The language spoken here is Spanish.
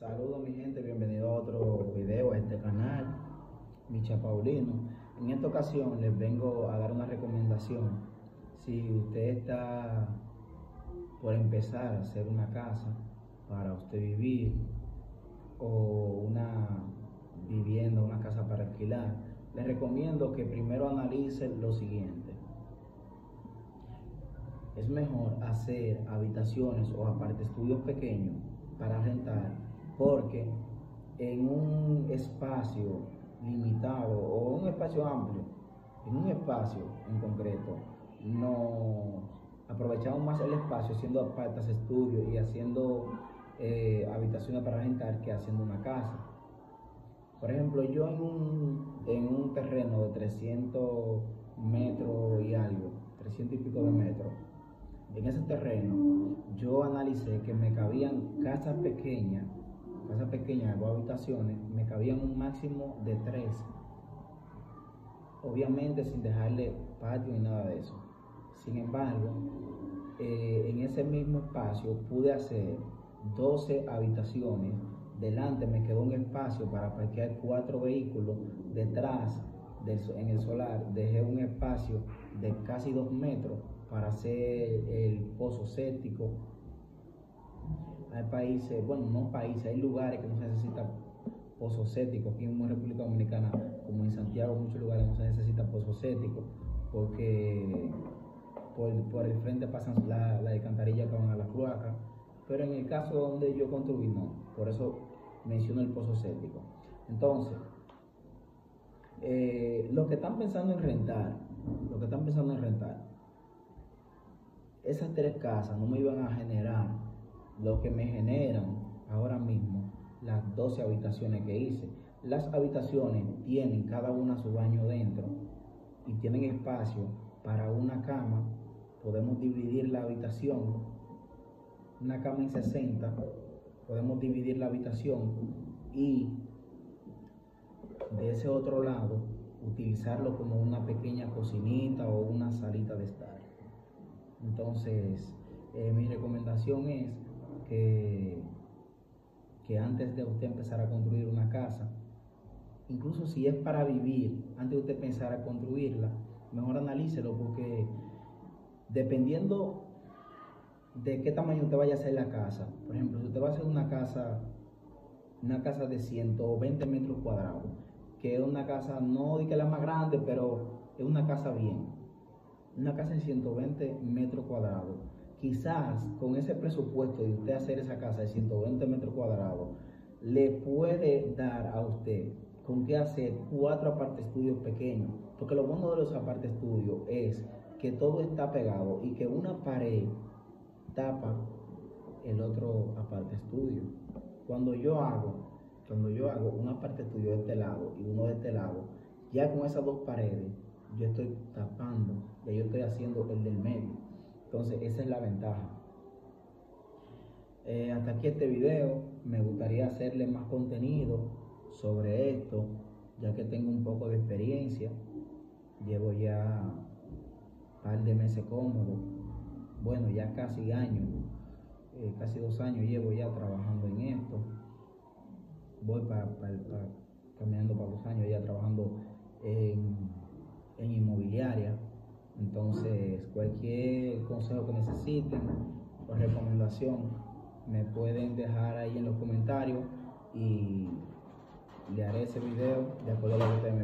Saludos mi gente, bienvenido a otro video a este canal, Micha Paulino. En esta ocasión les vengo a dar una recomendación. Si usted está por empezar a hacer una casa para usted vivir o una vivienda, una casa para alquilar, les recomiendo que primero analice lo siguiente. Es mejor hacer habitaciones o aparte estudios pequeños para rentar, porque en un espacio limitado o un espacio amplio, en un espacio en concreto, nos aprovechamos más el espacio haciendo apartas estudios y haciendo habitaciones para rentar que haciendo una casa. Por ejemplo, yo en un terreno de 300 metros y algo, 300 y pico de metros, en ese terreno yo analicé que me cabían casas pequeñas o habitaciones, me cabían un máximo de 3, obviamente sin dejarle patio ni nada de eso. Sin embargo, en ese mismo espacio pude hacer 12 habitaciones. Delante me quedó un espacio para parquear 4 vehículos. Detrás, en el solar, dejé un espacio de casi 2 metros para hacer el pozo séptico. Hay países, bueno, no países, hay lugares que no se necesita pozo séptico. Aquí en República Dominicana, como en Santiago, en muchos lugares no se necesita pozo séptico, porque por el frente pasan la alcantarilla que van a la cloaca. Pero en el caso donde yo construí, no. Por eso menciono el pozo séptico. Entonces, los que están pensando en rentar, esas 3 casas no me iban a generar lo que me generan ahora mismo las 12 habitaciones que hice. Las habitaciones tienen cada una su baño dentro y tienen espacio para una cama. Podemos dividir la habitación, una cama en 60, podemos dividir la habitación y de ese otro lado utilizarlo como una pequeña cocinita o una salita de estar. Entonces, mi recomendación es que antes de usted empezar a construir una casa, incluso si es para vivir, antes de usted pensar a construirla, mejor analícelo, porque dependiendo de qué tamaño usted vaya a hacer la casa, por ejemplo, si usted va a hacer una casa de 120 metros cuadrados, que es una casa, no de que la más grande, pero es una casa bien, una casa de 120 metros cuadrados, quizás con ese presupuesto de usted hacer esa casa de 120 metros cuadrados, le puede dar a usted con qué hacer 4 aparte estudios pequeños, porque lo bueno de los aparte estudios es que todo está pegado y que una pared tapa el otro aparte estudio. Cuando yo hago un aparte estudio de este lado y uno de este lado, ya con esas 2 paredes yo estoy tapando, ya yo estoy haciendo el del medio. Entonces esa es la ventaja. Hasta aquí este video. Me gustaría hacerle más contenido sobre esto, ya que tengo un poco de experiencia. Llevo ya un par de meses cómodo, bueno, ya casi años, casi 2 años llevo ya trabajando en esto. Voy caminando para 2 años ya trabajando en inmobiliaria. Entonces, cualquier consejo que necesiten o recomendación me pueden dejar ahí en los comentarios y le haré ese video de acuerdo a lo que ustedes me